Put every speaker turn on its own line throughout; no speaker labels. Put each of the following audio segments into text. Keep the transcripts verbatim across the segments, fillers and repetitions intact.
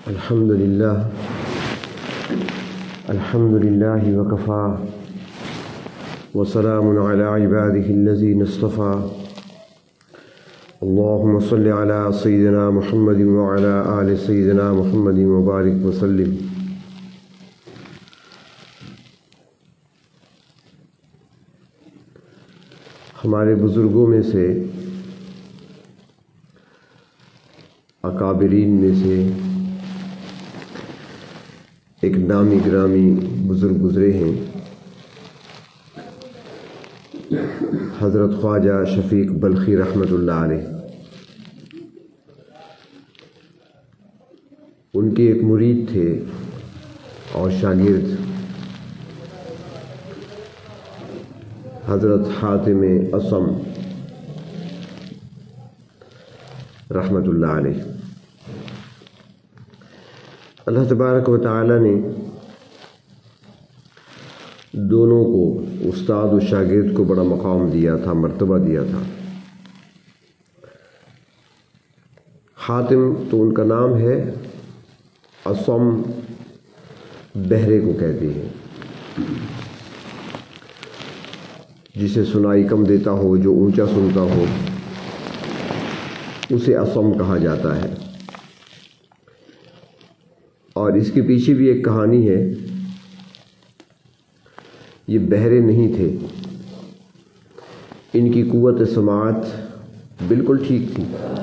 الحمد للہ الحمد للہ وکفا وسلام علی عبادہ الذین اصطفیٰ اللہم صل علی سیدنا محمد وعلی آل سیدنا محمد وبارک وسلم۔ ہمارے بزرگوں میں سے، اکابرین میں سے ایک نامی گرامی بزرگ گزرے ہیں، حضرت خواجہ شفیق بلخی رحمۃ اللہ علیہ۔ ان کے ایک مرید تھے اور شاگرد حضرت حاتم اصم رحمۃ اللہ علیہ۔ اللہ تبارک و تعالی نے دونوں کو، استاد و شاگرد کو، بڑا مقام دیا تھا، مرتبہ دیا تھا۔ حاتم تو ان کا نام ہے، اصم بہرے کو کہتے ہیں، جسے سنائی کم دیتا ہو، جو اونچا سنتا ہو، اسے اصم کہا جاتا ہے۔ اور اس کے پیچھے بھی ایک کہانی ہے۔ یہ بہرے نہیں تھے، ان کی قوت سماعت بالکل ٹھیک تھی۔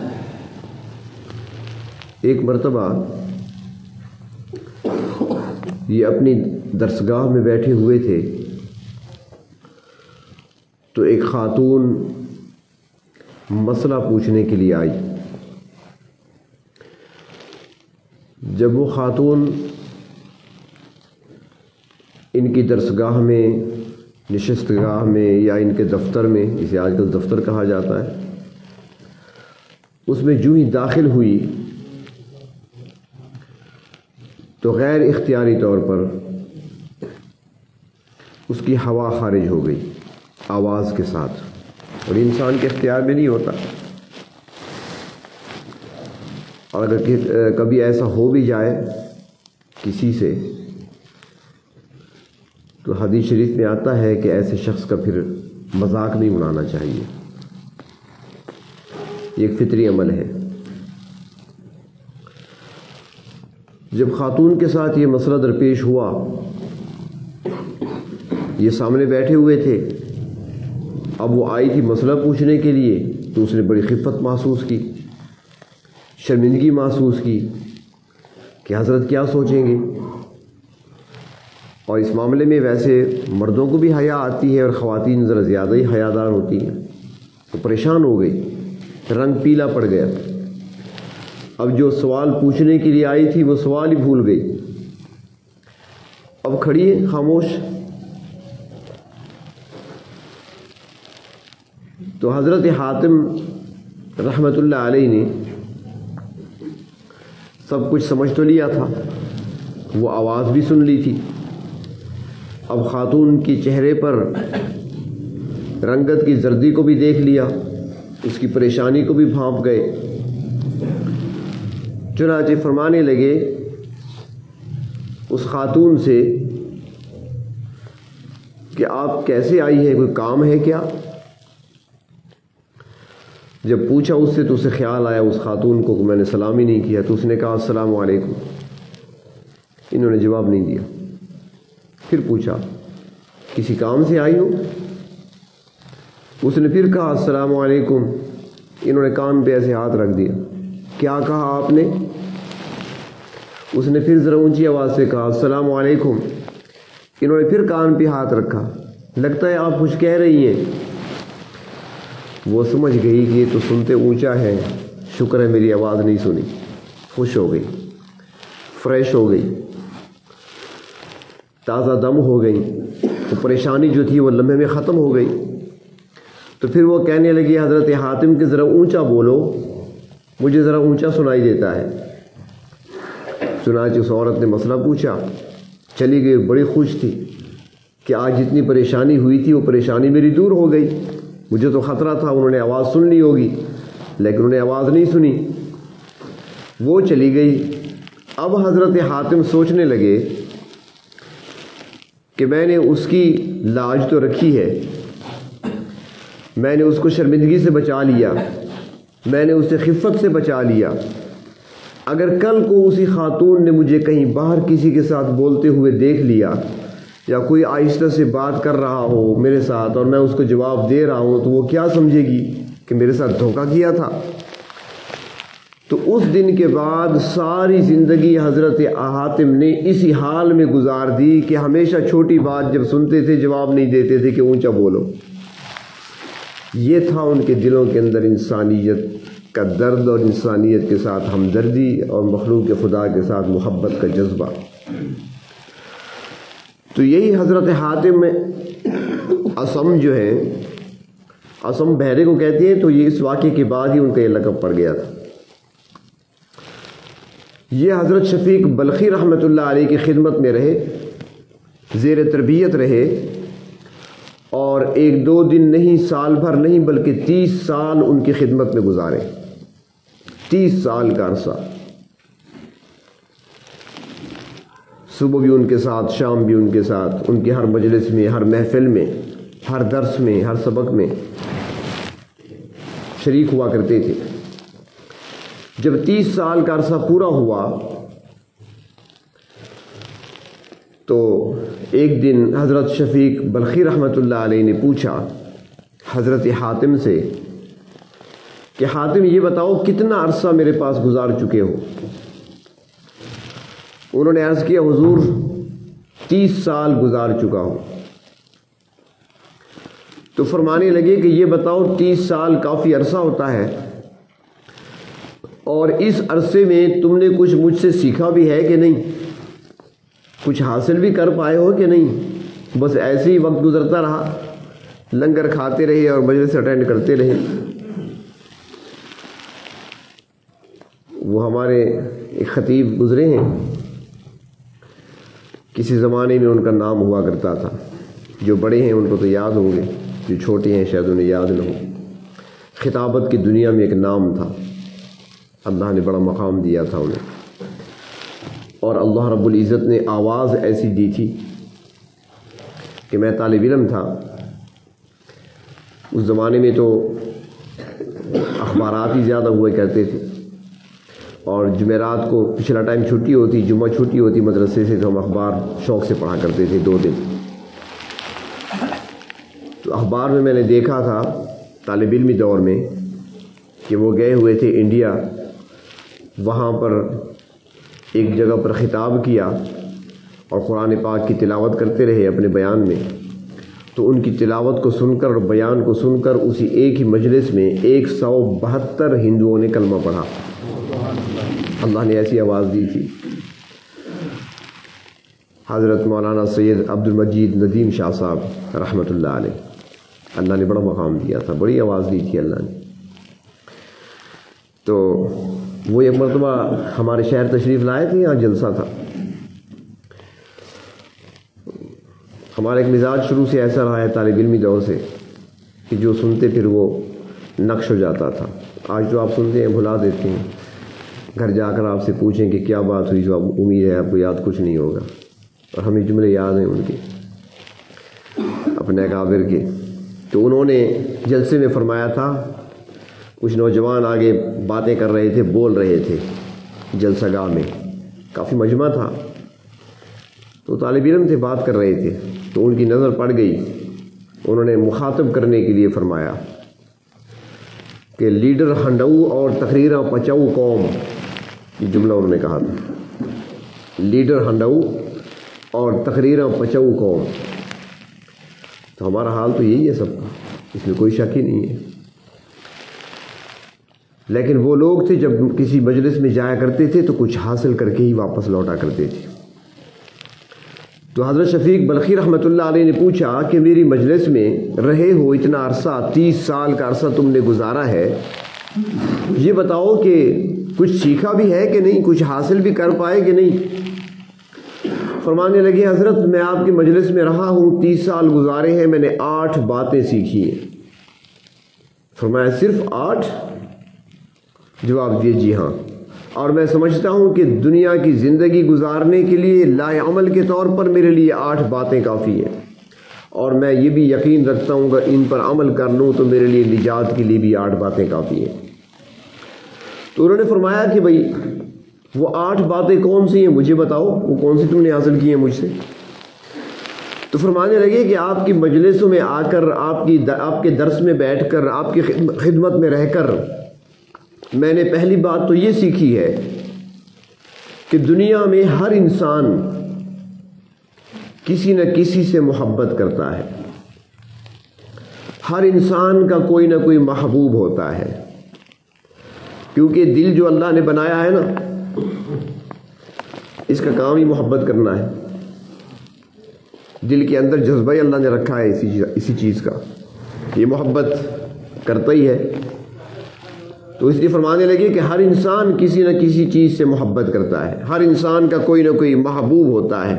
ایک مرتبہ یہ اپنی درسگاہ میں بیٹھے ہوئے تھے تو ایک خاتون مسئلہ پوچھنے کے لیے آئی۔ جب وہ خاتون ان کی درسگاہ میں، نشستگاہ میں، یا ان کے دفتر میں، اسے آج کل دفتر کہا جاتا ہے، اس میں جو ہی داخل ہوئی تو غیر اختیاری طور پر اس کی ہوا خارج ہو گئی آواز کے ساتھ، اور انسان کے اختیار میں نہیں ہوتا۔ اور اگر کبھی ایسا ہو بھی جائے کسی سے تو حدیث شریف میں آتا ہے کہ ایسے شخص کا پھر مذاق نہیں اڑانا چاہیے، یہ ایک فطری عمل ہے۔ جب خاتون کے ساتھ یہ مسئلہ درپیش ہوا، یہ سامنے بیٹھے ہوئے تھے، اب وہ آئی تھی مسئلہ پوچھنے کے لیے، تو اس نے بڑی خفت محسوس کی، شرمندگی محسوس کی کہ حضرت کیا سوچیں گے۔ اور اس معاملے میں ویسے مردوں کو بھی حیا آتی ہے، اور خواتین ذرا زیادہ ہی حیادار ہوتی ہیں، تو پریشان ہو گئی، رنگ پیلا پڑ گیا۔ اب جو سوال پوچھنے کے لیے آئی تھی وہ سوال ہی بھول گئی، اب کھڑی ہے خاموش۔ تو حضرت حاتم رحمۃ اللہ علیہ نے سب کچھ سمجھ تو لیا تھا، وہ آواز بھی سن لی تھی، اب خاتون کے چہرے پر رنگت کی زردی کو بھی دیکھ لیا، اس کی پریشانی کو بھی بھانپ گئے۔ چنانچہ فرمانے لگے اس خاتون سے کہ آپ کیسے آئی ہیں، کوئی کام ہے کیا؟ جب پوچھا اس سے تو اسے خیال آیا اس خاتون کو کہ میں نے سلام ہی نہیں کیا، تو اس نے کہا السلام علیکم۔ انہوں نے جواب نہیں دیا۔ پھر پوچھا کسی کام سے آئی ہو؟ اس نے پھر کہا السلام علیکم۔ انہوں نے کان پہ ایسے ہاتھ رکھ دیا۔ کیا کہا آپ نے؟ اس نے پھر ذرا اونچی آواز سے کہا السلام علیکم۔ انہوں نے پھر کان پہ ہاتھ رکھا۔ لگتا ہے آپ کچھ کہہ رہی ہیں۔ وہ سمجھ گئی کہ یہ تو سنتے اونچا ہے، شکر ہے میری آواز نہیں سنی۔ خوش ہو گئی، فریش ہو گئی، تازہ دم ہو گئی، تو پریشانی جو تھی وہ لمحے میں ختم ہو گئی۔ تو پھر وہ کہنے لگی حضرت حاتم کہ ذرا اونچا بولو، مجھے ذرا اونچا سنائی دیتا ہے۔ چنانچہ اس عورت نے مسئلہ پوچھا، چلی گئی، بڑی خوش تھی کہ آج جتنی پریشانی ہوئی تھی وہ پریشانی میری دور ہو گئی۔ مجھے تو خطرہ تھا انہوں نے آواز سن لی ہوگی، لیکن انہوں نے آواز نہیں سنی۔ وہ چلی گئی اب حضرت حاتم سوچنے لگے کہ میں نے اس کی لاج تو رکھی ہے، میں نے اس کو شرمندگی سے بچا لیا، میں نے اسے خفت سے بچا لیا، اگر کل کو اسی خاتون نے مجھے کہیں باہر کسی کے ساتھ بولتے ہوئے دیکھ لیا یا کوئی آہستہ سے بات کر رہا ہو میرے ساتھ اور میں اس کو جواب دے رہا ہوں تو وہ کیا سمجھے گی کہ میرے ساتھ دھوکہ کیا تھا۔ تو اس دن کے بعد ساری زندگی حضرت حاتم نے اسی حال میں گزار دی کہ ہمیشہ چھوٹی بات جب سنتے تھے جواب نہیں دیتے تھے کہ اونچا بولو۔ یہ تھا ان کے دلوں کے اندر انسانیت کا درد اور انسانیت کے ساتھ ہمدردی اور مخلوق خدا کے ساتھ محبت کا جذبہ۔ تو یہی حضرت حاتم اصم جو ہے، اصم بہرے کو کہتے ہیں، تو یہ اس واقعے کے بعد ہی ان کا یہ لقب پڑ گیا تھا۔ یہ حضرت شفیق بلخی رحمۃ اللہ علیہ کی خدمت میں رہے، زیر تربیت رہے، اور ایک دو دن نہیں، سال بھر نہیں، بلکہ تیس سال ان کی خدمت میں گزارے، تیس سال کا عرصہ، صبح بھی ان کے ساتھ، شام بھی ان کے ساتھ، ان کی ہر مجلس میں، ہر محفل میں، ہر درس میں، ہر سبق میں شریک ہوا کرتے تھے۔ جب تیس سال کا عرصہ پورا ہوا تو ایک دن حضرت شفیق بلخی رحمۃ اللہ علیہ نے پوچھا حضرت حاتم سے کہ حاتم یہ بتاؤ کتنا عرصہ میرے پاس گزار چکے ہو؟ انہوں نے عرض کیا حضور تیس سال گزار چکا ہوں۔ تو فرمانے لگے کہ یہ بتاؤ تیس سال کافی عرصہ ہوتا ہے، اور اس عرصے میں تم نے کچھ مجھ سے سیکھا بھی ہے کہ نہیں؟ کچھ حاصل بھی کر پائے ہو کہ نہیں؟ بس ایسے ہی وقت گزرتا رہا، لنگر کھاتے رہے اور مجلس اٹینڈ کرتے رہے۔ وہ ہمارے ایک خطیب گزرے ہیں، کسی زمانے میں ان کا نام ہوا کرتا تھا، جو بڑے ہیں ان کو تو یاد ہوں گے، جو چھوٹے ہیں شاید انہیں یاد نہ ہو۔ خطابت کی دنیا میں ایک نام تھا، اللہ نے بڑا مقام دیا تھا انہیں، اور اللہ رب العزت نے آواز ایسی دی تھی کہ میں طالب علم تھا اس زمانے میں، تو اخبارات ہی زیادہ ہوا کرتے تھے، اور جمعرات کو پچھلا ٹائم چھٹی ہوتی، جمعہ چھٹی ہوتی مدرسے سے، تو ہم اخبار شوق سے پڑھا کرتے تھے دو دن۔ تو اخبار میں میں نے دیکھا تھا طالب علمی دور میں کہ وہ گئے ہوئے تھے انڈیا، وہاں پر ایک جگہ پر خطاب کیا اور قرآن پاک کی تلاوت کرتے رہے اپنے بیان میں۔ تو ان کی تلاوت کو سن کر اور بیان کو سن کر اسی ایک ہی مجلس میں ایک سو بہتر ہندوؤں نے کلمہ پڑھا۔ اللہ نے ایسی آواز دی تھی۔ حضرت مولانا سید عبد المجید ندیم شاہ صاحب رحمۃ اللہ علیہ، اللہ نے بڑا مقام دیا تھا، بڑی آواز دی تھی اللہ نے۔ تو وہ ایک مرتبہ ہمارے شہر تشریف لائے تھے، یہاں جلسہ تھا۔ ہمارا ایک مزاج شروع سے ایسا رہا ہے طالب علمی دور سے کہ جو سنتے پھر وہ نقش ہو جاتا تھا۔ آج جو آپ سنتے ہیں بھلا دیتے ہیں، گھر جا کر آپ سے پوچھیں کہ کیا بات ہوئی، جو آپ امید ہے آپ کو یاد کچھ نہیں ہوگا، اور ہمیں جملے یاد ہیں ان کے اپنے اکابر کے۔ تو انہوں نے جلسے میں فرمایا تھا، کچھ نوجوان آگے باتیں کر رہے تھے، بول رہے تھے جلسہ گاہ میں، کافی مجمع تھا، تو طالب علم تھے بات کر رہے تھے، تو ان کی نظر پڑ گئی۔ انہوں نے مخاطب کرنے کے لیے فرمایا کہ لیڈر ہنڈو اور تقریراں پچاؤ قوم، یہ جملہ انہوں نے کہا تھا، لیڈر ہنڈو اور تقریراں پچاؤ قوم۔ تو ہمارا حال تو یہی ہے سب کا، اس میں کوئی شک ہی نہیں ہے۔ لیکن وہ لوگ تھے جب کسی مجلس میں جایا کرتے تھے تو کچھ حاصل کر کے ہی واپس لوٹا کرتے تھے۔ تو حضرت شفیق بلخی رحمۃ اللہ علیہ نے پوچھا کہ میری مجلس میں رہے ہو اتنا عرصہ، تیس سال کا عرصہ تم نے گزارا ہے، یہ بتاؤ کہ کچھ سیکھا بھی ہے کہ نہیں، کچھ حاصل بھی کر پائے کہ نہیں؟ فرمانے لگے حضرت میں آپ کی مجلس میں رہا ہوں، تیس سال گزارے ہیں، میں نے آٹھ باتیں سیکھی ہیں۔ فرمایا صرف آٹھ؟ جواب دیے جی ہاں، اور میں سمجھتا ہوں کہ دنیا کی زندگی گزارنے کے لیے لائے عمل کے طور پر میرے لیے آٹھ باتیں کافی ہیں، اور میں یہ بھی یقین رکھتا ہوں کہ ان پر عمل کر لوں تو میرے لیے نجات کے لیے بھی آٹھ باتیں کافی ہیں۔ تو انہوں نے فرمایا کہ بھائی وہ آٹھ باتیں کون سی ہیں، مجھے بتاؤ، وہ کون سی تم نے حاصل کی ہیں مجھ سے؟ تو فرمانے لگے کہ آپ کی مجلسوں میں آ کر، آپ کی آپ کے درس میں بیٹھ کر، آپ کی خدمت میں رہ کر میں نے پہلی بات تو یہ سیکھی ہے کہ دنیا میں ہر انسان کسی نہ کسی سے محبت کرتا ہے، ہر انسان کا کوئی نہ کوئی محبوب ہوتا ہے، کیونکہ دل جو اللہ نے بنایا ہے نا، اس کا کام ہی محبت کرنا ہے۔ دل کے اندر جذبہ ہی اللہ نے رکھا ہے اسی اسی چیز کا، یہ محبت کرتا ہی ہے۔ تو اس لیے فرمانے لگے کہ ہر انسان کسی نہ کسی چیز سے محبت کرتا ہے، ہر انسان کا کوئی نہ کوئی محبوب ہوتا ہے،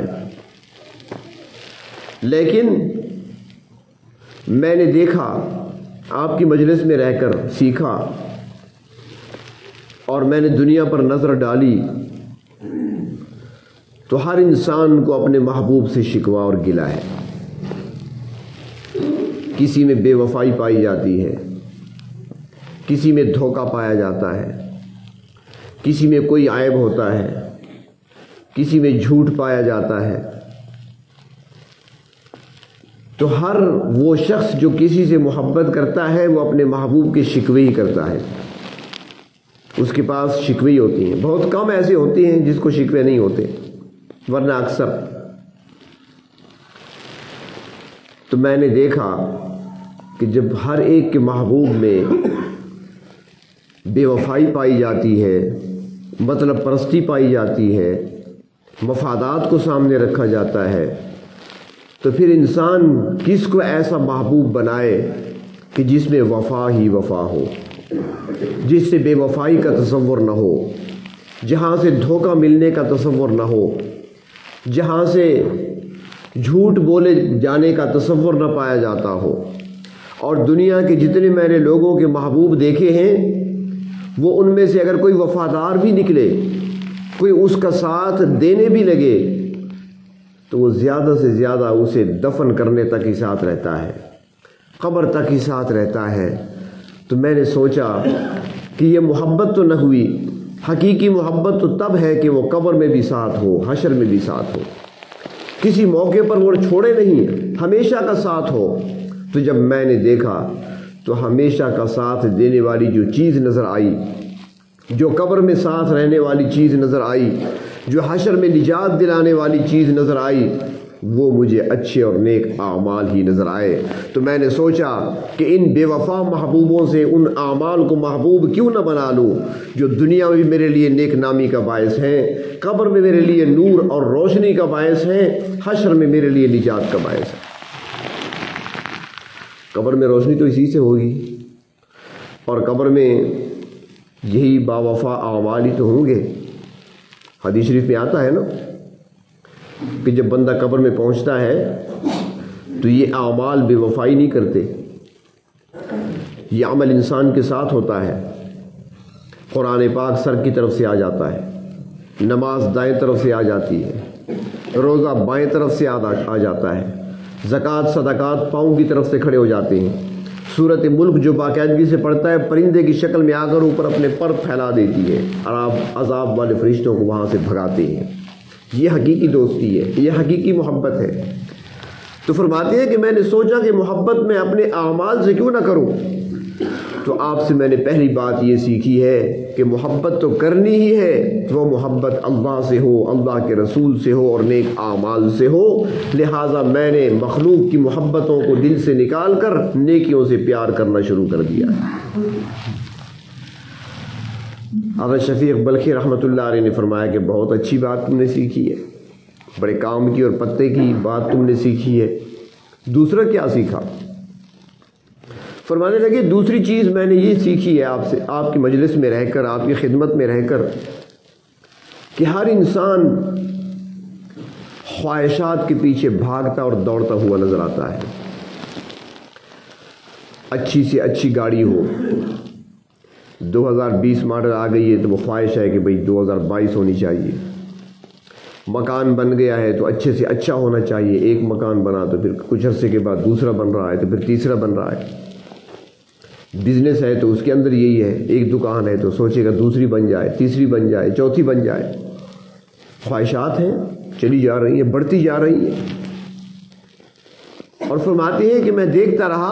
لیکن میں نے دیکھا، آپ کی مجلس میں رہ کر سیکھا، اور میں نے دنیا پر نظر ڈالی تو ہر انسان کو اپنے محبوب سے شکوہ اور گلہ ہے۔ کسی میں بے وفائی پائی جاتی ہے، کسی میں دھوکہ پایا جاتا ہے، کسی میں کوئی عیب ہوتا ہے، کسی میں جھوٹ پایا جاتا ہے۔ تو ہر وہ شخص جو کسی سے محبت کرتا ہے وہ اپنے محبوب کے شکوے ہی کرتا ہے، اس کے پاس شکوے ہی ہوتی ہیں۔ بہت کم ایسے ہوتے ہیں جس کو شکوے نہیں ہوتے، ورنہ اکثر۔ تو میں نے دیکھا کہ جب ہر ایک کے محبوب میں بے وفائی پائی جاتی ہے، مطلب پرستی پائی جاتی ہے، مفادات کو سامنے رکھا جاتا ہے، تو پھر انسان کس کو ایسا محبوب بنائے کہ جس میں وفا ہی وفا ہو، جس سے بے وفائی کا تصور نہ ہو، جہاں سے دھوکہ ملنے کا تصور نہ ہو، جہاں سے جھوٹ بولے جانے کا تصور نہ پایا جاتا ہو۔ اور دنیا کے جتنے میں نے لوگوں کے محبوب دیکھے ہیں، وہ ان میں سے اگر کوئی وفادار بھی نکلے، کوئی اس کا ساتھ دینے بھی لگے، تو وہ زیادہ سے زیادہ اسے دفن کرنے تک ہی ساتھ رہتا ہے، قبر تک ہی ساتھ رہتا ہے۔ تو میں نے سوچا کہ یہ محبت تو نہ ہوئی، حقیقی محبت تو تب ہے کہ وہ قبر میں بھی ساتھ ہو، حشر میں بھی ساتھ ہو، کسی موقع پر وہ چھوڑے نہیں، ہمیشہ کا ساتھ ہو۔ تو جب میں نے دیکھا تو ہمیشہ کا ساتھ دینے والی جو چیز نظر آئی، جو قبر میں ساتھ رہنے والی چیز نظر آئی، جو حشر میں نجات دلانے والی چیز نظر آئی، وہ مجھے اچھے اور نیک اعمال ہی نظر آئے۔ تو میں نے سوچا کہ ان بے وفا محبوبوں سے ان اعمال کو محبوب کیوں نہ بنا لوں جو دنیا میں بھی میرے لیے نیک نامی کا باعث ہیں، قبر میں میرے لیے نور اور روشنی کا باعث ہیں، حشر میں میرے لیے نجات کا باعث ہے۔ قبر میں روشنی تو اسی سے ہوگی، اور قبر میں یہی با وفا اعمال ہی تو ہوں گے۔ حدیث شریف میں آتا ہے نا کہ جب بندہ قبر میں پہنچتا ہے تو یہ اعمال بے وفائی نہیں کرتے، یہ عمل انسان کے ساتھ ہوتا ہے۔ قرآن پاک سر کی طرف سے آ جاتا ہے، نماز دائیں طرف سے آ جاتی ہے، روزہ بائیں طرف سے آ جاتا ہے، زکوٰۃ صدقات پاؤں کی طرف سے کھڑے ہو جاتے ہیں، سورت ملک جو باقاعدگی سے پڑھتا ہے پرندے کی شکل میں آ کر اوپر اپنے پر پھیلا دیتی ہے، اور آپ عذاب والے فرشتوں کو وہاں سے بھگاتے ہیں۔ یہ حقیقی دوستی ہے، یہ حقیقی محبت ہے۔ تو فرماتے ہیں کہ میں نے سوچا کہ محبت میں اپنے اعمال سے کیوں نہ کروں۔ تو آپ سے میں نے پہلی بات یہ سیکھی ہے کہ محبت تو کرنی ہی ہے، وہ محبت اللہ سے ہو، اللہ کے رسول سے ہو اور نیک اعمال سے ہو۔ لہٰذا میں نے مخلوق کی محبتوں کو دل سے نکال کر نیکیوں سے پیار کرنا شروع کر دیا۔ حضرت شفیق بلخی رحمۃ اللہ علیہ نے فرمایا کہ بہت اچھی بات تم نے سیکھی ہے، بڑے کام کی اور پتے کی بات تم نے سیکھی ہے، دوسرا کیا سیکھا؟ فرمانے لگے دوسری چیز میں نے یہ سیکھی ہے آپ سے، آپ کی مجلس میں رہ کر، آپ کی خدمت میں رہ کر، کہ ہر انسان خواہشات کے پیچھے بھاگتا اور دوڑتا ہوا نظر آتا ہے۔ اچھی سے اچھی گاڑی ہو، دو ہزار بیس ماڈل آ گئی ہے تو وہ خواہش ہے کہ بھئی دو ہزار بائیس ہونی چاہیے. مکان بن گیا ہے تو اچھے سے اچھا ہونا چاہیے. ایک مکان بنا تو پھر کچھ عرصے کے بعد دوسرا بن رہا ہے تو پھر تیسرا بن رہا ہے. بزنس ہے تو اس کے اندر یہی ہے, ایک دکان ہے تو سوچے گا دوسری بن جائے, تیسری بن جائے, چوتھی بن جائے. خواہشات ہیں, چلی جا رہی ہیں, بڑھتی جا رہی ہیں. اور فرماتے ہیں کہ میں دیکھتا رہا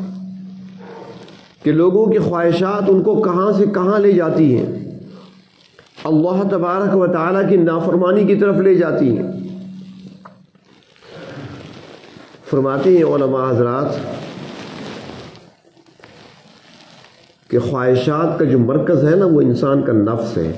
کہ لوگوں کی خواہشات ان کو کہاں سے کہاں لے جاتی ہیں, اللہ تبارک و تعالیٰ کی نافرمانی کی طرف لے جاتی ہیں. فرماتے ہیں علماء حضرات کہ خواہشات کا جو مرکز ہے نا وہ انسان کا نفس ہے.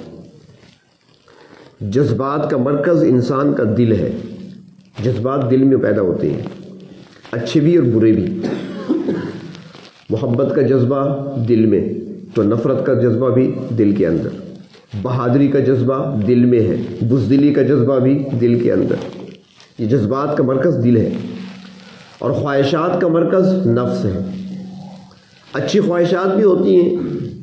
جذبات کا مرکز انسان کا دل ہے. جذبات دل میں پیدا ہوتے ہیں, اچھے بھی اور برے بھی. محبت کا جذبہ دل میں تو نفرت کا جذبہ بھی دل کے اندر. بہادری کا جذبہ دل میں ہے, بزدلی کا جذبہ بھی دل کے اندر. یہ جذبات کا مرکز دل ہے اور خواہشات کا مرکز نفس ہے. اچھی خواہشات بھی ہوتی ہیں,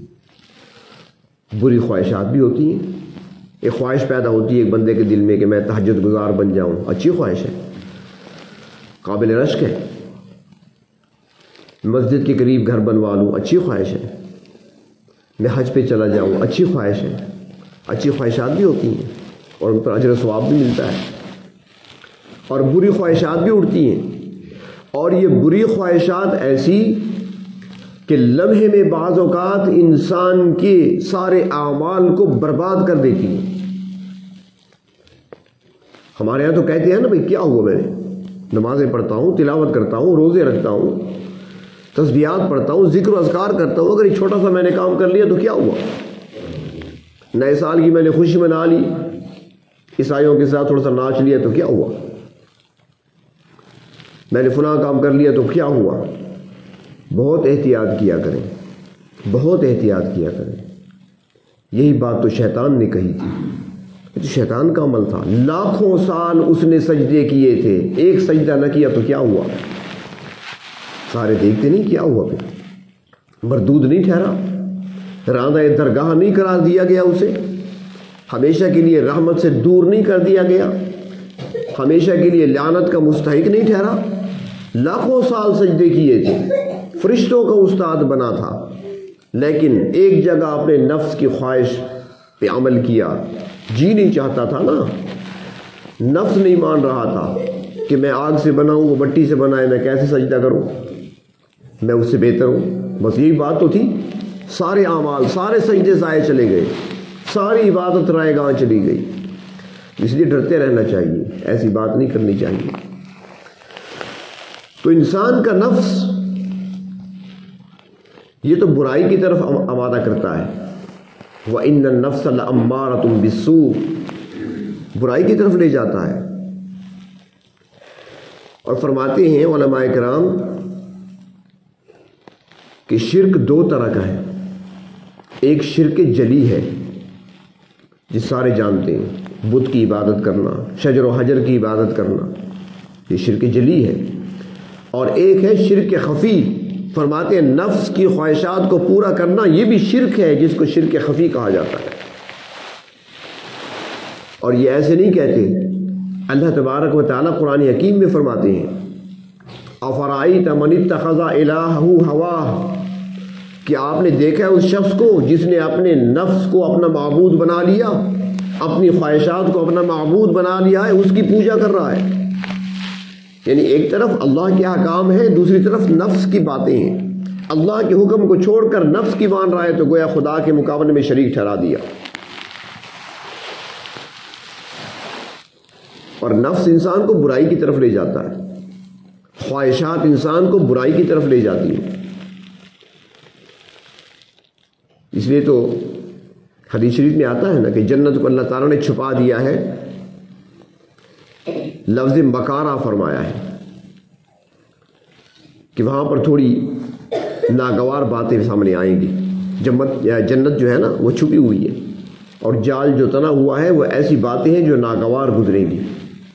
بری خواہشات بھی ہوتی ہیں. ایک خواہش پیدا ہوتی ہے ایک بندے کے دل میں کہ میں تہجد گزار بن جاؤں, اچھی خواہش ہے, قابل رشک ہے. مسجد کے قریب گھر بنوا لوں, اچھی خواہش ہے. میں حج پہ چلا جاؤں, اچھی خواہش ہے. اچھی خواہشات بھی ہوتی ہیں اور ان پر اجر و ثواب بھی ملتا ہے. اور بری خواہشات بھی اٹھتی ہیں, اور یہ بری خواہشات ایسی کہ لمحے میں بعض اوقات انسان کے سارے اعمال کو برباد کر دیتی ہیں. ہمارے یہاں تو کہتے ہیں نا بھئی کیا ہوا, میں نے نمازیں پڑھتا ہوں, تلاوت کرتا ہوں, روزے رکھتا ہوں, تسبیحات پڑھتا ہوں, ذکر و اذکار کرتا ہوں, اگر یہ چھوٹا سا میں نے کام کر لیا تو کیا ہوا؟ نئے سال کی میں نے خوشی منا لی, عیسائیوں کے ساتھ تھوڑا سا ناچ لیا تو کیا ہوا؟ میں نے فلاں کام کر لیا تو کیا ہوا؟ بہت احتیاط کیا کریں, بہت احتیاط کیا کریں. یہی بات تو شیطان نے کہی تھی. یہ تو شیطان کا عمل تھا. لاکھوں سال اس نے سجدے کیے تھے, ایک سجدہ نہ کیا تو کیا ہوا؟ سارے دیکھتے نہیں کیا ہوا, پھر مردود نہیں ٹھہرا, راندہ درگاہ نہیں قرار دیا گیا, اسے ہمیشہ کے لیے رحمت سے دور نہیں کر دیا گیا, ہمیشہ کے لیے لعنت کا مستحق نہیں ٹھہرا. لاکھوں سال سجدے کیے تھے, فرشتوں کا استاد بنا تھا, لیکن ایک جگہ اپنے نفس کی خواہش پہ عمل کیا. جی نہیں چاہتا تھا نا, نفس نہیں مان رہا تھا کہ میں آگ سے بناؤں, وہ مٹی سے بنائے, میں کیسے سجدہ کروں, میں اس سے بہتر ہوں. بس یہی بات تو تھی. سارے اعمال, سارے سجدے ضائع چلے گئے, ساری عبادت رائے گاہ چلی گئی. اس لیے ڈرتے رہنا چاہیے, ایسی بات نہیں کرنی چاہیے. تو انسان کا نفس یہ تو برائی کی طرف آمادہ کرتا ہے. وَإِنَّ النَّفْسَ لَأَمَّارَةٌ بِالسُّوءِ, برائی کی طرف لے جاتا ہے. اور فرماتے ہیں علماء کرام کہ شرک دو طرح کا ہے. ایک شرک جلی ہے جس سارے جانتے ہیں, بت کی عبادت کرنا, شجر و حجر کی عبادت کرنا, یہ شرک جلی ہے. اور ایک ہے شرک خفی. فرماتے ہیں نفس کی خواہشات کو پورا کرنا, یہ بھی شرک ہے جس کو شرک خفی کہا جاتا ہے. اور یہ ایسے نہیں کہتے, اللہ تبارک و تعالیٰ قرآن حکیم میں فرماتے ہیں افرائیت من اتخذ الہہ ہواہ, کہ آپ نے دیکھا ہے اس شخص کو جس نے اپنے نفس کو اپنا معبود بنا لیا, اپنی خواہشات کو اپنا معبود بنا لیا ہے, اس کی پوجا کر رہا ہے. یعنی ایک طرف اللہ کے احکام ہیں, دوسری طرف نفس کی باتیں ہیں. اللہ کے حکم کو چھوڑ کر نفس کی مان رہا ہے تو گویا خدا کے مقابلے میں شریک ٹھہرا دیا. اور نفس انسان کو برائی کی طرف لے جاتا ہے, خواہشات انسان کو برائی کی طرف لے جاتی ہیں. اس لیے تو حدیث شریف میں آتا ہے نا کہ جنت کو اللہ تعالیٰ نے چھپا دیا ہے, لفظ مکارہ فرمایا ہے کہ وہاں پر تھوڑی ناگوار باتیں سامنے آئیں گی. جنت جنت جو ہے نا وہ چھپی ہوئی ہے, اور جال جو تنا ہوا ہے وہ ایسی باتیں ہیں جو ناگوار گزریں گی.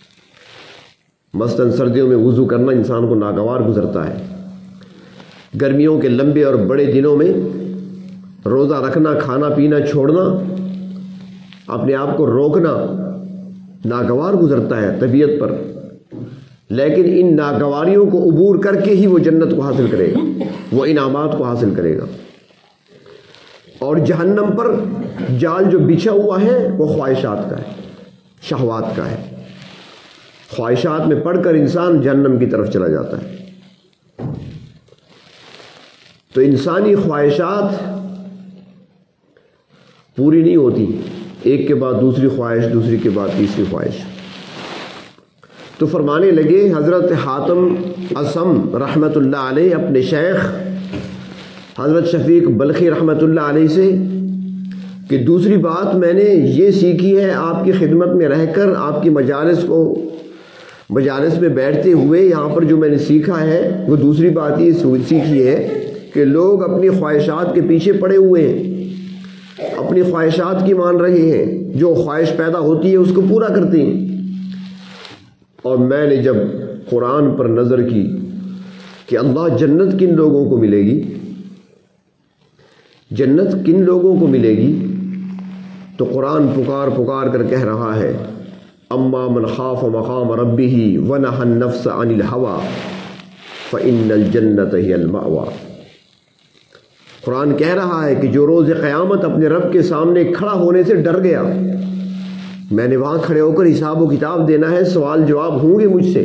مثلاً سردیوں میں وضو کرنا انسان کو ناگوار گزرتا ہے, گرمیوں کے لمبے اور بڑے دنوں میں روزہ رکھنا، کھانا پینا چھوڑنا، اپنے آپ کو روکنا ناگوار گزرتا ہے طبیعت پر، لیکن ان ناگواریوں کو عبور کر کے ہی وہ جنت کو حاصل کرے گا، وہ انعامات کو حاصل کرے گا۔ اور جہنم پر جال جو بچھا ہوا ہے وہ خواہشات کا ہے، شہوات کا ہے۔ خواہشات میں پڑھ کر انسان جہنم کی طرف چلا جاتا ہے۔ تو انسانی خواہشات پوری نہیں ہوتی، ایک کے بعد دوسری خواہش، دوسری کے بعد تیسری خواہش۔ تو فرمانے لگے حضرت حاتم اصم رحمۃ اللہ علیہ اپنے شیخ حضرت شفیق بلخی رحمۃ اللہ علیہ سے کہ دوسری بات میں نے یہ سیکھی ہے آپ کی خدمت میں رہ کر، آپ کی مجالس کو مجالس میں بیٹھتے ہوئے یہاں پر جو میں نے سیکھا ہے وہ دوسری بات یہ سیکھی ہے کہ لوگ اپنی خواہشات کے پیچھے پڑے ہوئے ہیں، اپنی خواہشات کی مان رہے ہیں، جو خواہش پیدا ہوتی ہے اس کو پورا کرتے ہیں۔ اور میں نے جب قرآن پر نظر کی کہ اللہ جنت کن لوگوں کو ملے گی، جنت کن لوگوں کو ملے گی، تو قرآن پکار پکار کر کہہ رہا ہے اما من خاف مقام ربہ ونہى النفس عن الہوى فإن الجنۃ ہی المأوى۔ قرآن کہہ رہا ہے کہ جو روز قیامت اپنے رب کے سامنے کھڑا ہونے سے ڈر گیا، میں نے وہاں کھڑے ہو کر حساب و کتاب دینا ہے، سوال جواب ہوں گے مجھ سے،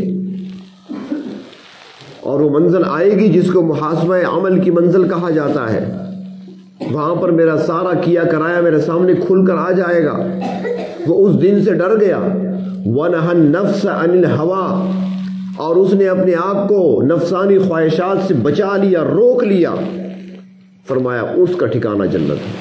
اور وہ منزل آئے گی جس کو محاسبہ عمل کی منزل کہا جاتا ہے۔ وہاں پر میرا سارا کیا کرایا میرے سامنے کھل کر آ جائے گا۔ وہ اس دن سے ڈر گیا، وَنَهَى النَّفْسَ عَنِ الْهَوَىٰ، اور اس نے اپنے آپ کو نفسانی خواہشات سے بچا لیا، روک لیا۔ فرمایا اس کا ٹھکانہ جنت ہے۔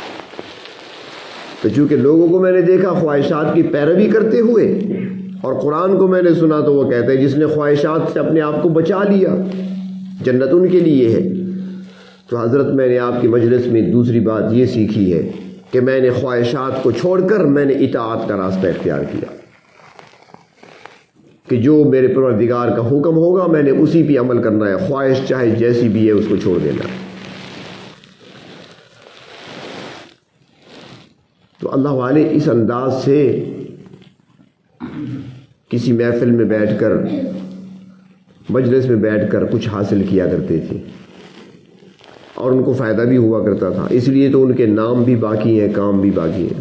تو چونکہ لوگوں کو میں نے دیکھا خواہشات کی پیروی کرتے ہوئے، اور قرآن کو میں نے سنا تو وہ کہتے ہیں جس نے خواہشات سے اپنے آپ کو بچا لیا جنت ان کے لیے ہے۔ تو حضرت میں نے آپ کی مجلس میں دوسری بات یہ سیکھی ہے کہ میں نے خواہشات کو چھوڑ کر میں نے اطاعت کا راستہ اختیار کیا، کہ جو میرے پروردگار کا حکم ہوگا میں نے اسی پہ عمل کرنا ہے، خواہش چاہے جیسی بھی ہے اس کو چھوڑ دینا ہے۔ تو اللہ والے اس انداز سے کسی محفل میں بیٹھ کر، مجلس میں بیٹھ کر کچھ حاصل کیا کرتے تھے، اور ان کو فائدہ بھی ہوا کرتا تھا، اس لیے تو ان کے نام بھی باقی ہیں، کام بھی باقی ہیں۔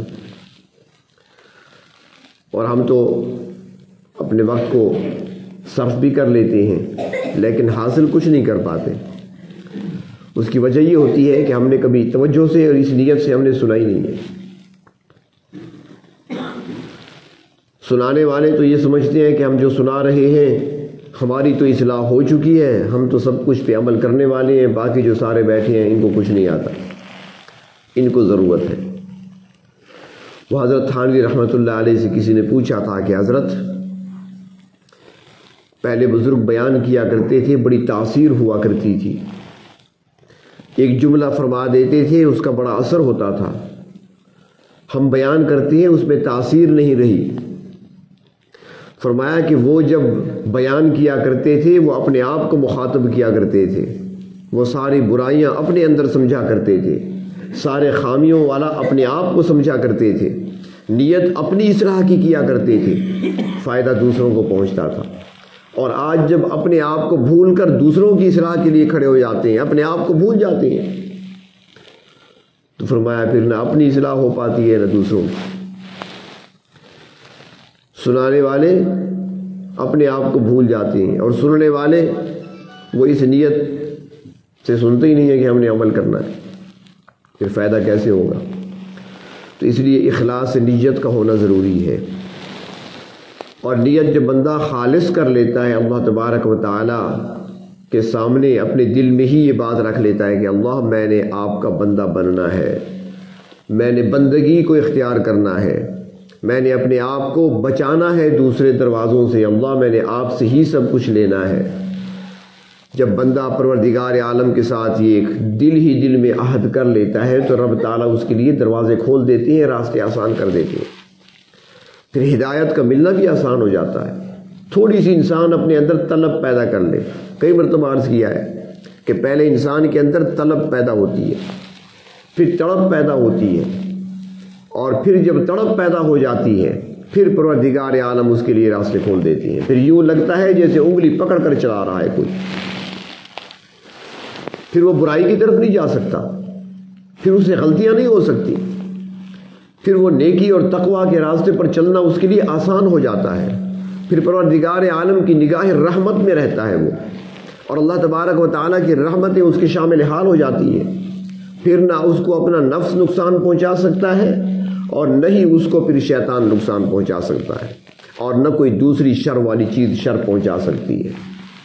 اور ہم تو اپنے وقت کو صرف بھی کر لیتے ہیں لیکن حاصل کچھ نہیں کر پاتے۔ اس کی وجہ یہ ہوتی ہے کہ ہم نے کبھی توجہ سے اور اس نیت سے ہم نے سنا ہی نہیں ہے۔ سنانے والے تو یہ سمجھتے ہیں کہ ہم جو سنا رہے ہیں ہماری تو اصلاح ہو چکی ہے، ہم تو سب کچھ پہ عمل کرنے والے ہیں، باقی جو سارے بیٹھے ہیں ان کو کچھ نہیں آتا، ان کو ضرورت ہے۔ وہ حضرت تھانوی رحمۃ اللہ علیہ سے کسی نے پوچھا تھا کہ حضرت پہلے بزرگ بیان کیا کرتے تھے، بڑی تاثیر ہوا کرتی تھی، ایک جملہ فرما دیتے تھے اس کا بڑا اثر ہوتا تھا، ہم بیان کرتے ہیں اس میں تاثیر نہیں رہی۔ فرمایا کہ وہ جب بیان کیا کرتے تھے وہ اپنے آپ کو مخاطب کیا کرتے تھے، وہ ساری برائیاں اپنے اندر سمجھا کرتے تھے، سارے خامیوں والا اپنے آپ کو سمجھا کرتے تھے، نیت اپنی اصلاح کی کیا کرتے تھے، فائدہ دوسروں کو پہنچتا تھا۔ اور آج جب اپنے آپ کو بھول کر دوسروں کی اصلاح کے لیے کھڑے ہو جاتے ہیں، اپنے آپ کو بھول جاتے ہیں، تو فرمایا پھر نہ اپنی اصلاح ہو پاتی ہے نہ دوسروں کی۔ سنانے والے اپنے آپ کو بھول جاتے ہیں اور سننے والے وہ اس نیت سے سنتے ہی نہیں ہے کہ ہم نے عمل کرنا ہے، پھر فائدہ کیسے ہوگا؟ تو اس لیے اخلاص نیت کا ہونا ضروری ہے، اور نیت جب بندہ خالص کر لیتا ہے اللہ تبارک و تعالی کے سامنے، اپنے دل میں ہی یہ بات رکھ لیتا ہے کہ اللہ میں نے آپ کا بندہ بننا ہے، میں نے بندگی کو اختیار کرنا ہے، میں نے اپنے آپ کو بچانا ہے دوسرے دروازوں سے، اللہ میں نے آپ سے ہی سب کچھ لینا ہے۔ جب بندہ پروردگار عالم کے ساتھ یہ ایک دل ہی دل میں عہد کر لیتا ہے تو رب تعالیٰ اس کے لیے دروازے کھول دیتے ہیں، راستے آسان کر دیتے ہیں، پھر ہدایت کا ملنا بھی آسان ہو جاتا ہے۔ تھوڑی سی انسان اپنے اندر طلب پیدا کر لے، کئی مرتبہ عرض کیا ہے کہ پہلے انسان کے اندر طلب پیدا ہوتی ہے، پھر تڑپ پیدا ہوتی ہے، اور پھر جب تڑپ پیدا ہو جاتی ہے پھر پروردگار عالم اس کے لیے راستے کھول دیتی ہیں. پھر یوں لگتا ہے جیسے انگلی پکڑ کر چلا رہا ہے کوئی. پھر وہ برائی کی طرف نہیں جا سکتا، پھر اسے غلطیاں نہیں ہو سکتی، پھر وہ نیکی اور تقوی کے راستے پر چلنا اس کے لیے آسان ہو جاتا ہے. پھر پروردگار عالم کی نگاہ رحمت میں رہتا ہے وہ، اور اللہ تبارک و تعالیٰ کی رحمتیں اس کے شامل حال ہو جاتی ہیں. پھر نہ اس کو اپنا نفس نقصان پہنچا سکتا ہے، اور نہ ہی اس کو پھر شیطان نقصان پہنچا سکتا ہے، اور نہ کوئی دوسری شر والی چیز شر پہنچا سکتی ہے.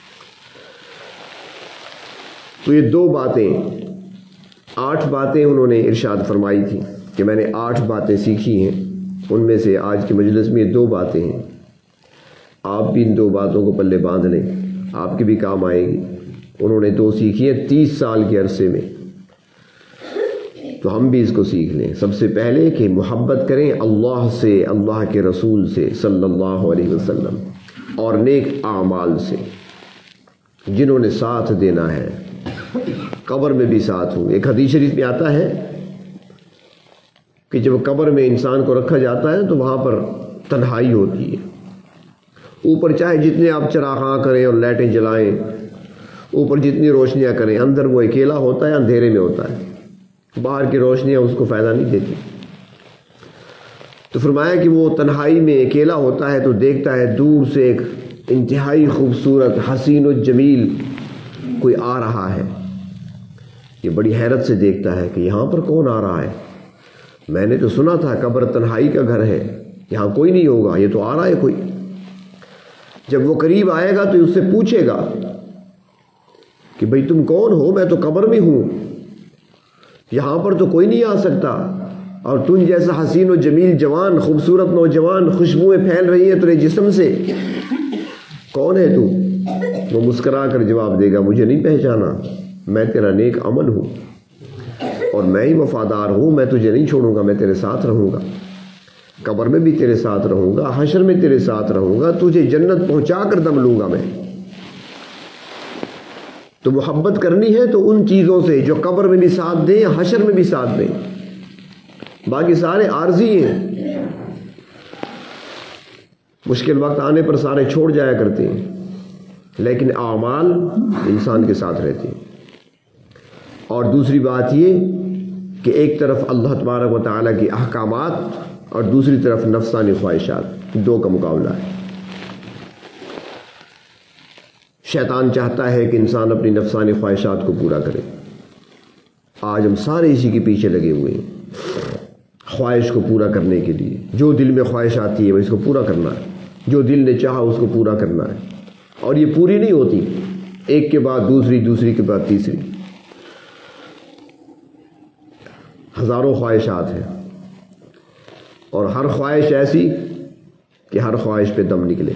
تو یہ دو باتیں، آٹھ باتیں انہوں نے ارشاد فرمائی تھی کہ میں نے آٹھ باتیں سیکھی ہیں، ان میں سے آج کی مجلس میں یہ دو باتیں ہیں. آپ بھی ان دو باتوں کو پلے باندھ لیں، آپ کے بھی کام آئے گی. انہوں نے دو سیکھی ہیں تیس سال کے عرصے میں، تو ہم بھی اس کو سیکھ لیں. سب سے پہلے کہ محبت کریں اللہ سے، اللہ کے رسول سے صلی اللہ علیہ وسلم، اور نیک اعمال سے جنہوں نے ساتھ دینا ہے، قبر میں بھی ساتھ ہوں. ایک حدیث شریف میں آتا ہے کہ جب قبر میں انسان کو رکھا جاتا ہے تو وہاں پر تنہائی ہوتی ہے. اوپر چاہے جتنے آپ چراغاں کریں اور لائٹیں جلائیں، اوپر جتنی روشنیاں کریں، اندر وہ اکیلا ہوتا ہے، اندھیرے میں ہوتا ہے. باہر کی روشنیاں اس کو فائدہ نہیں دیتی. تو فرمایا کہ وہ تنہائی میں اکیلا ہوتا ہے تو دیکھتا ہے دور سے ایک انتہائی خوبصورت حسین و جمیل کوئی آ رہا ہے. یہ بڑی حیرت سے دیکھتا ہے کہ یہاں پر کون آ رہا ہے؟ میں نے تو سنا تھا قبر تنہائی کا گھر ہے، یہاں کوئی نہیں ہوگا، یہ تو آ رہا ہے کوئی. جب وہ قریب آئے گا تو اس سے پوچھے گا کہ بھئی تم کون ہو؟ میں تو قبر میں ہوں، یہاں پر تو کوئی نہیں آ سکتا، اور تم جیسا حسین و جمیل جوان، خوبصورت نوجوان، خوشبوئیں پھیل رہی ہیں تیرے جسم سے، کون ہے تو؟ وہ مسکرا کر جواب دے گا مجھے نہیں پہچانا، میں تیرا نیک عمل ہوں اور میں ہی وفادار ہوں، میں تجھے نہیں چھوڑوں گا، میں تیرے ساتھ رہوں گا، قبر میں بھی تیرے ساتھ رہوں گا، حشر میں تیرے ساتھ رہوں گا، تجھے جنت پہنچا کر دم لوں گا میں. تو محبت کرنی ہے تو ان چیزوں سے جو قبر میں بھی ساتھ دیں، حشر میں بھی ساتھ دیں. باقی سارے عارضی ہیں، مشکل وقت آنے پر سارے چھوڑ جایا کرتے ہیں، لیکن اعمال انسان کے ساتھ رہتے ہیں. اور دوسری بات یہ کہ ایک طرف اللہ تبارک و تعالیٰ کی احکامات اور دوسری طرف نفسانی خواہشات، دو کا مقابلہ ہے. شیطان چاہتا ہے کہ انسان اپنی نفسانی خواہشات کو پورا کرے. آج ہم سارے اسی کے پیچھے لگے ہوئے ہیں، خواہش کو پورا کرنے کے لیے. جو دل میں خواہش آتی ہے وہ اس کو پورا کرنا ہے، جو دل نے چاہا اس کو پورا کرنا ہے. اور یہ پوری نہیں ہوتی، ایک کے بعد دوسری، دوسری کے بعد تیسری، ہزاروں خواہشات ہیں، اور ہر خواہش ایسی کہ ہر خواہش پہ دم نکلے.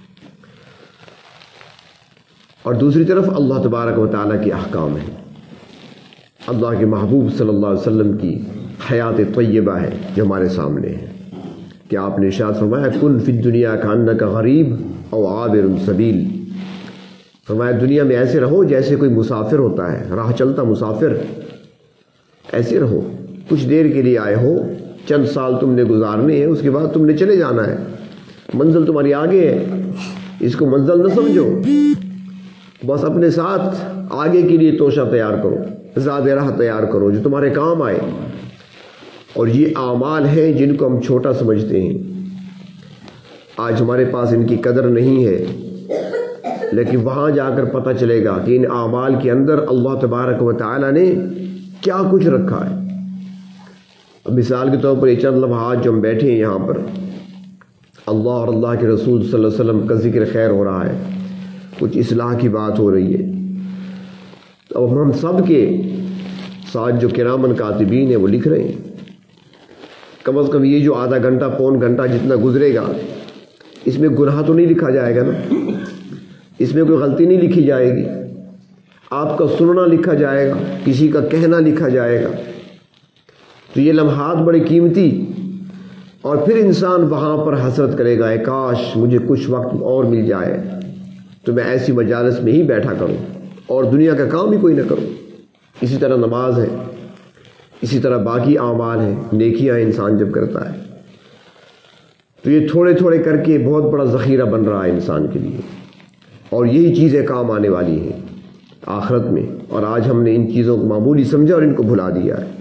اور دوسری طرف اللہ تبارک و تعالیٰ کے احکام ہیں، اللہ کے محبوب صلی اللہ علیہ وسلم کی حیات طیبہ ہے جو ہمارے سامنے ہے. کہ آپ نے ارشاد فرمایا کن فی الدنیا کانک غریب او عابر سبیل. فرمایا دنیا میں ایسے رہو جیسے کوئی مسافر ہوتا ہے، راہ چلتا مسافر. ایسے رہو، کچھ دیر کے لیے آئے ہو، چند سال تم نے گزارنے ہیں، اس کے بعد تم نے چلے جانا ہے، منزل تمہاری آگے ہے. اس کو منزل نہ سمجھو، بس اپنے ساتھ آگے کے لیے توشہ تیار کرو، زاد راہ تیار کرو جو تمہارے کام آئے. اور یہ اعمال ہیں جن کو ہم چھوٹا سمجھتے ہیں، آج ہمارے پاس ان کی قدر نہیں ہے، لیکن وہاں جا کر پتہ چلے گا کہ ان اعمال کے اندر اللہ تبارک و تعالی نے کیا کچھ رکھا ہے. اب مثال کے طور پر یہ چند لمحات جو ہم بیٹھے ہیں یہاں پر، اللہ اور اللہ کے رسول صلی اللہ علیہ وسلم کا ذکر خیر ہو رہا ہے، کچھ اصلاح کی بات ہو رہی ہے. اب ہم سب کے ساتھ جو کرامن کاتبین ہیں وہ لکھ رہے ہیں. کم از کم یہ جو آدھا گھنٹہ پون گھنٹہ جتنا گزرے گا، اس میں گناہ تو نہیں لکھا جائے گا نا، اس میں کوئی غلطی نہیں لکھی جائے گی، آپ کا سننا لکھا جائے گا، کسی کا کہنا لکھا جائے گا. تو یہ لمحات بڑے قیمتی. اور پھر انسان وہاں پر حسرت کرے گا، اے کاش مجھے کچھ وقت اور مل جائے تو میں ایسی مجالس میں ہی بیٹھا کروں اور دنیا کا کام ہی کوئی نہ کروں. اسی طرح نماز ہے، اسی طرح باقی اعمال ہیں، نیکیاں انسان جب کرتا ہے تو یہ تھوڑے تھوڑے کر کے بہت بڑا ذخیرہ بن رہا ہے انسان کے لیے، اور یہی چیزیں کام آنے والی ہیں آخرت میں، اور آج ہم نے ان چیزوں کو معمولی سمجھا اور ان کو بھلا دیا ہے،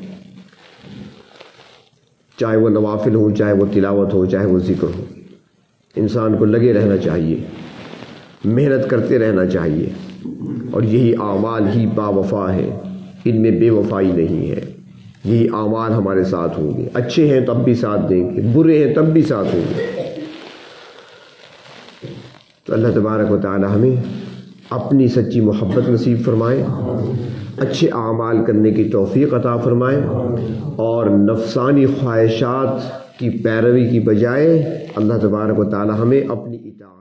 چاہے وہ نوافل ہو، چاہے وہ تلاوت ہو، چاہے وہ ذکر ہو۔ انسان کو لگے رہنا چاہیے، محنت کرتے رہنا چاہیے، اور یہی اعمال ہی با وفا ہے، ان میں بے وفائی نہیں ہے۔ یہی اعمال ہمارے ساتھ ہوں گے، اچھے ہیں تب بھی ساتھ دیں گے، برے ہیں تب بھی ساتھ ہوں گے۔ تو اللہ تبارک و تعالی ہمیں اپنی سچی محبت نصیب فرمائے، اچھے اعمال کرنے کی توفیق عطا فرمائے، اور نفسانی خواہشات کی پیروی کی بجائے اللہ تبارک و تعالی ہمیں اپنی اطاعت